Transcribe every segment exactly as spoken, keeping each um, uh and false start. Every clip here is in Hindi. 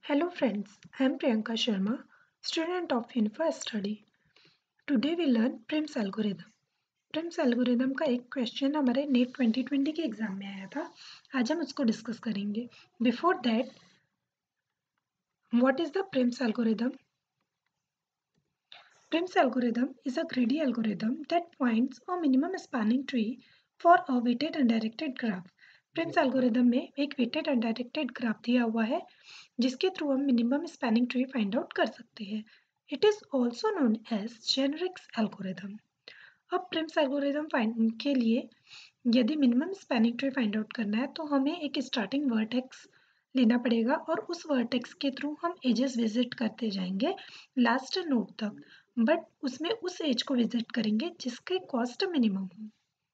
Hello friends, I am Priyanka Sharma, student of Unifa Study. Today we learn Prim's algorithm. Prim's algorithm का एक क्वेश्चन हमारे नेट ट्वेंटी ट्वेंटी के एग्जाम में आया था. आज हम उसको डिस्कस करेंगे. Before that, what is the Prim's algorithm? Prim's algorithm is a greedy algorithm that finds a minimum spanning tree for a weighted undirected graph. Prim's algorithm में एक weighted undirected graph दिया हुआ है जिसके थ्रू हम minimum spanning tree find out कर सकते हैं. It is also known as Jarnik's algorithm. अब प्रिम्स एल्गोरिथम फाइंड के लिए यदि minimum spanning tree find out करना है तो हमें एक स्टार्टिंग वर्टेक्स लेना पड़ेगा और उस वर्टेक्स के थ्रू हम एजेस विजिट करते जाएंगे लास्ट नोड तक, बट उसमें उस एज को विजिट करेंगे जिसके कॉस्ट मिनिमम हो.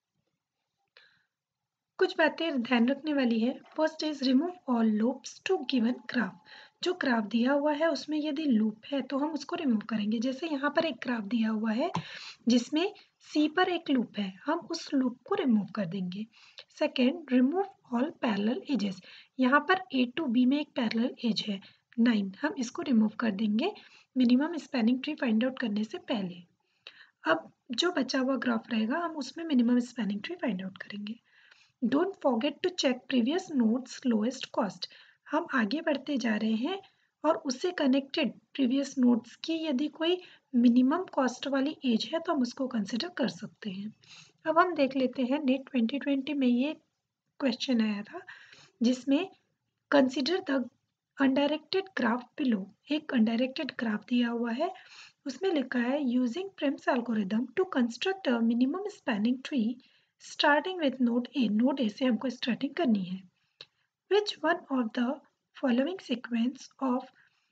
कुछ बातें ध्यान रखने वाली है. First is remove all loops to given graph. जो ग्राफ दिया हुआ है उसमें यदि लूप है तो हम उसको रिमूव करेंगे. जैसे यहाँ पर एक ग्राफ दिया हुआ है जिसमें सी पर एक लूप है, हम उस लूप को रिमूव कर देंगे. Second, remove all parallel edges. यहाँ पर ए टू बी में एक पैरेलल एज है नाइन, हम इसको रिमूव कर देंगे minimum spanning tree find out करने से पहले. अब जो बचा हुआ ग्राफ रहेगा हम उसमें minimum spanning tree find out करेंगे. Don't forget to check previous nodes lowest cost. हम आगे बढ़ते जा रहे हैं और उससे कनेक्टेड प्रीवियस नोड्स की यदि कोई मिनिमम कॉस्ट वाली एज है तो हम उसको कंसिडर कर सकते हैं. अब हम देख लेते हैं नेट ट्वेंटी ट्वेंटी में ये क्वेश्चन आया था जिसमें consider the undirected graph below. एक अनडायरेक्टेड ग्राफ दिया हुआ है, उसमें लिखा है using Prim's algorithm to construct a minimum spanning tree starting with node A. Node A से हमको स्टार्टिंग करनी है. Which one of the following sequence of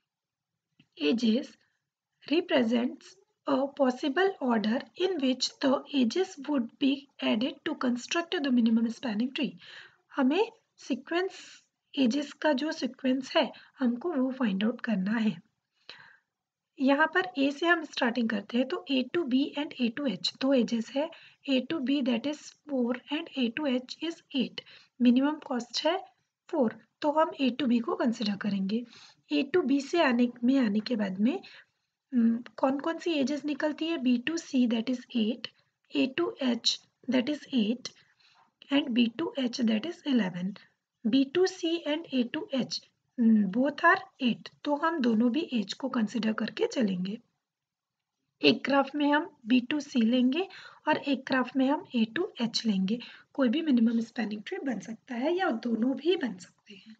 edges represents a possible order in which the edges would be added to construct the minimum spanning tree. हमें सीक्वेंस एजेस का जो सीक्वेंस है हमको वो फाइंड आउट करना है. यहाँ पर ए से हम स्टार्टिंग करते हैं तो A to B and A to H दो एजेस है. A to B that is four and A to H is eight. Minimum cost है फोर, तो हम ए टू बी को कंसिडर करेंगे. ए टू बी से आने में आने के बाद में कौन कौन सी एजेस निकलती है? B to C that is eight, A to H that is eight and B to H that is eleven. B to C and A to H both are eight, तो हम दोनों भी एज को कंसिडर करके चलेंगे. एक ग्राफ में हम बी टू सी लेंगे और एक ग्राफ में हम ए टू एच लेंगे. कोई भी मिनिमम स्पैनिंग ट्री बन सकता है या दोनों भी बन सकते हैं.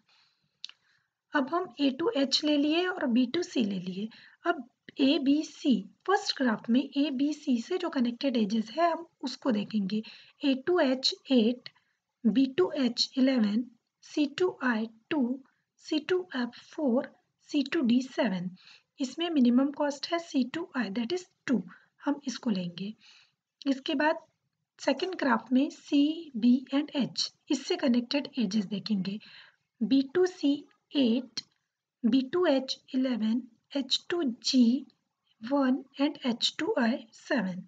अब हम ए टू एच ले लिए और बी टू सी ले लिए. अब A B C first graph में ए बी सी से जो कनेक्टेड एजेस है हम उसको देखेंगे. A to H eight, B to H eleven, C to I two, C to F four, C to D seven. इसमें मिनिमम कॉस्ट है C to I that is two, हम इसको लेंगे. इसके बाद सेकेंड ग्राफ में सी बी एंड एच इससे कनेक्टेड एजेस देखेंगे. B to C eight, B to H eleven, H to G one and H to I seven.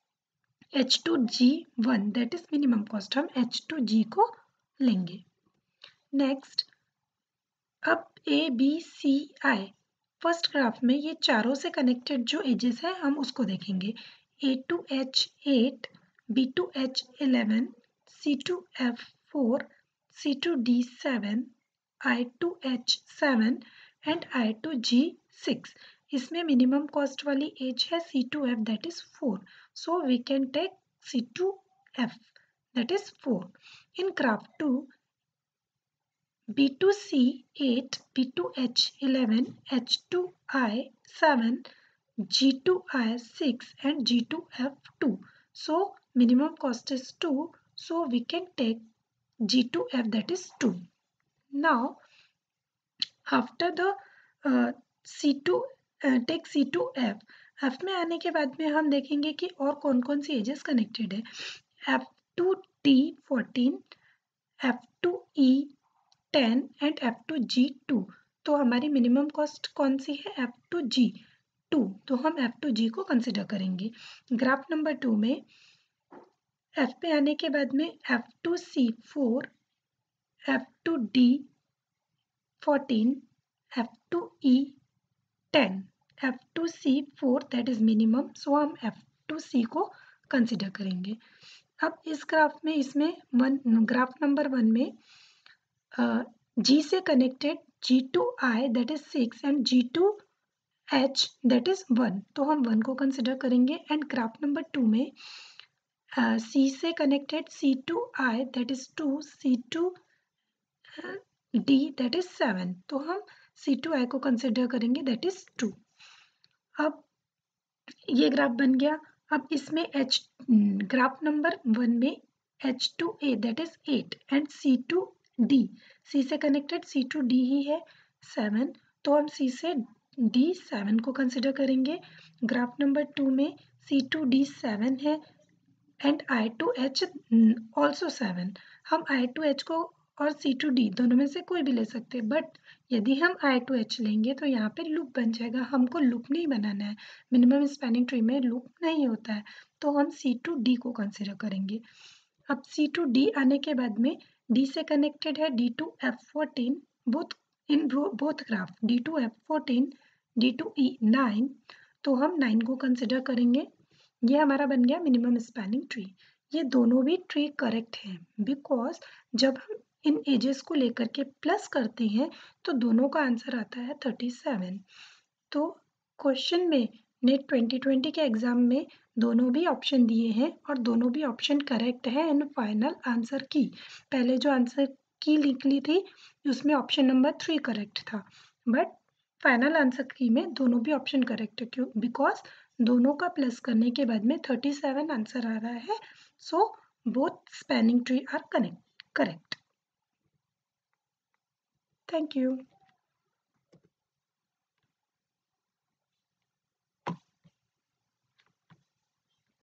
H to G one that is minimum cost, हम एच टू जी को लेंगे. नेक्स्ट, अब A B C I first graph में ये चारों से कनेक्टेड जो एजेस है हम उसको देखेंगे. A to H eight, B to H eleven, C to F four, C to D seven, I to H seven and I to G six. इसमें मिनिमम कॉस्ट वाली एज है C to F that is four, so we can take C to F that is four. In graph two B to C eight, B to H eleven, H to I seven, G to I six and G two F two. So minimum cost is two, so we can take G two F that is two. Now after the uh, C two uh, take C two F. F में आने के बाद में हम देखेंगे कि और कौन कौन सी एजेस कनेक्टेड है. F two T fourteen, F two E ten and F to G two. तो हमारी मिनिमम कॉस्ट कौन सी है? एफ टू जी टू, तो हम एफ टू जी को कंसिडर करेंगे. ग्राफ नंबर टू में एफ पे आने के बाद में F to C four, F to D fourteen, F to E ten, F to C four that is minimum, so हम एफ टू सी को कंसिडर करेंगे। अब इस ग्राफ में इसमें वन ग्राफ नंबर वन में जी से connected G to I that is six and G to H that is one, तो हम वन को कंसिडर करेंगे। एंड ग्राफ नंबर टू में सी uh, से connected C to I that is two, C to D that is seven, तो हम सी टू आई को कंसिडर करेंगे दैट इज टू। अब ये ग्राफ बन गया। अब इसमें एच ग्राफ नंबर वन में H to A that is eight and C to D, C से कनेक्टेड सी टू डी ही है सेवन, तो हम सी से डी सेवन को कंसिडर करेंगे। ग्राफ नंबर टू में सी टू डी सेवन है and I to H also seven. हम आई टू एच को और सी टू डी दोनों में से कोई भी ले सकते हैं, बट यदि हम आई टू एच लेंगे तो यहाँ पे लूप बन जाएगा, हमको लूप नहीं बनाना है। मिनिमम स्पैनिंग ट्री में लूप नहीं होता है, तो हम सी टू डी को कंसिडर करेंगे। अब सी टू डी आने के बाद में डी से कनेक्टेड है D to F fourteen, both in both graph D to F fourteen, D to E nine, तो हम नाइन को कंसिडर करेंगे। ये हमारा बन गया मिनिमम स्पैनिंग ट्री। ये दोनों भी ट्री करेक्ट हैं बिकॉज जब हम इन एजेस को लेकर के प्लस करते हैं तो दोनों का आंसर आता है थर्टी सेवन। तो क्वेश्चन में नेट ट्वेंटी ट्वेंटी के एग्जाम में दोनों भी ऑप्शन दिए हैं और दोनों भी ऑप्शन करेक्ट है। एंड फाइनल आंसर की पहले जो आंसर की निकली थी उसमें ऑप्शन नंबर थ्री करेक्ट था, बट फाइनल आंसर की में दोनों भी ऑप्शन करेक्ट है। क्यों? बिकॉज दोनों का प्लस करने के बाद में थर्टी सेवन आंसर आ रहा है। So both spanning tree are connect correct. Thank you.